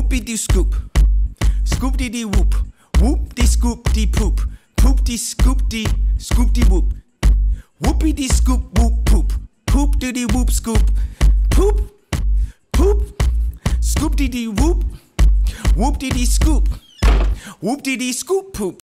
Whoopie dee scoop, scoop dee dee whoop, whoop dee scoop dee poop, poop dee scoop dee whoop. Whoopie dee scoop whoop poop, poop dee dee whoop scoop, poop, poop, scoop dee dee whoop, whoop dee dee scoop, whoop dee dee scoop poop.